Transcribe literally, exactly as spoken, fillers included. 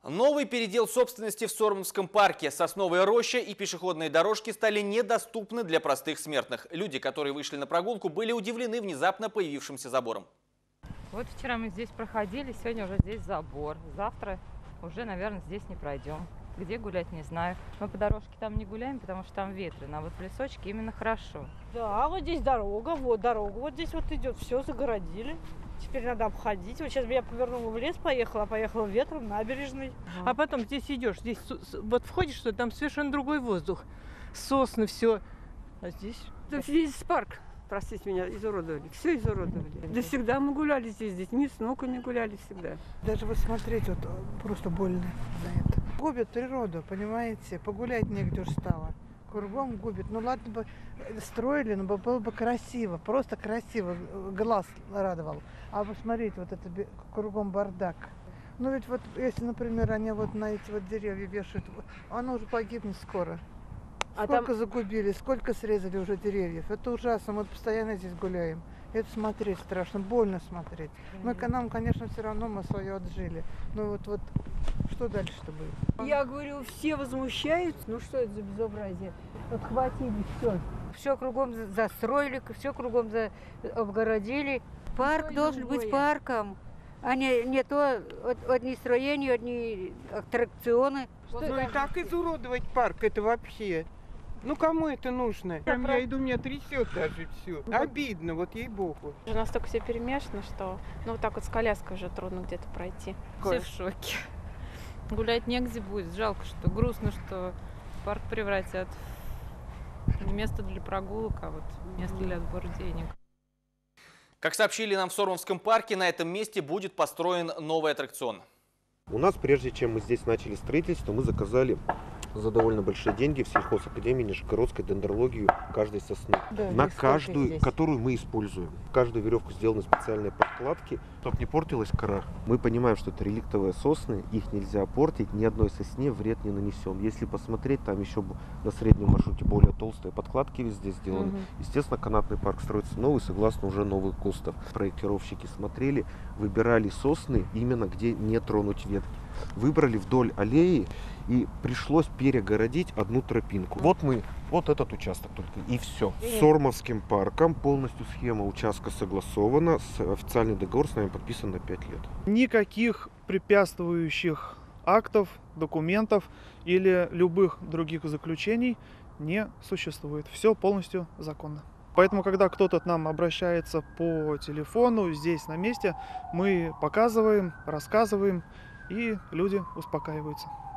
Новый передел собственности в Сормовском парке. Сосновая роща и пешеходные дорожки стали недоступны для простых смертных. Люди, которые вышли на прогулку, были удивлены внезапно появившимся забором. Вот вчера мы здесь проходили, сегодня уже здесь забор. Завтра уже, наверное, здесь не пройдем. Где гулять, не знаю. Мы по дорожке там не гуляем, потому что там ветрено, а вот в лесочке именно хорошо. Да, вот здесь дорога, вот дорога, вот здесь вот идет, все загородили. Теперь надо обходить. Вот сейчас я повернула в лес, поехала, поехала ветром, набережной. А потом здесь идешь, здесь вот входишь, что там совершенно другой воздух. Сосны, все. А здесь? Да весь парк, простите меня, изуродовали. Все изуродовали. Да всегда мы гуляли здесь, с детьми, с внуками гуляли всегда. Даже вот смотреть, вот просто больно за это. Губит природу, понимаете? Погулять негде уж стало. Кругом губит. Ну ладно бы строили, но было бы красиво, просто красиво, глаз радовал. А вы смотрите, вот это кругом бардак. Ну ведь вот, если, например, они вот на эти вот деревья вешают, оно уже погибнет скоро. А Сколько там... загубили, сколько срезали уже деревьев. Это ужасно, мы постоянно здесь гуляем. Это смотреть страшно, больно смотреть. Мы, нам, конечно, все равно мы свое отжили. Ну вот, вот, что дальше-то будет? Я говорю, все возмущаются. Ну что это за безобразие? Отхватили все. Все кругом застроили, все кругом за... обгородили. Парк должен любое. быть парком, а не, не то одни строения, одни аттракционы. Ну и так изуродовать парк, это вообще. Ну кому это нужно? Там я иду, меня трясет даже все. Обидно, вот ей-богу. У нас так все перемешано, что ну вот так вот с коляской уже трудно где-то пройти. Все в шоке. Гулять негде будет. Жалко, что грустно, что парк превратят не место для прогулок, а вот место для сбора денег. Как сообщили нам в Сормовском парке, на этом месте будет построен новый аттракцион. У нас, прежде чем мы здесь начали строительство, мы заказали за довольно большие деньги в сельхозакадемии Нижегородской дендрологию каждой сосны. Да, на каждую, которую мы используем. В каждую веревку сделаны специальные подкладки, чтобы не портилась кора. Мы понимаем, что это реликтовые сосны, их нельзя портить, ни одной сосне вред не нанесем. Если посмотреть, там еще на среднем маршруте более толстые подкладки везде сделаны. Угу. Естественно, канатный парк строится новый, согласно уже новых ГОСТов. Проектировщики смотрели, выбирали сосны именно где не тронуть ветки. Выбрали вдоль аллеи, и пришлось перегородить одну тропинку. Вот мы, вот этот участок только, и все. С Сормовским парком полностью схема участка согласована, официальный договор с нами подписан на пять лет. Никаких препятствующих актов, документов или любых других заключений не существует. Все полностью законно. Поэтому, когда кто-то к нам обращается по телефону, здесь на месте, мы показываем, рассказываем, и люди успокаиваются.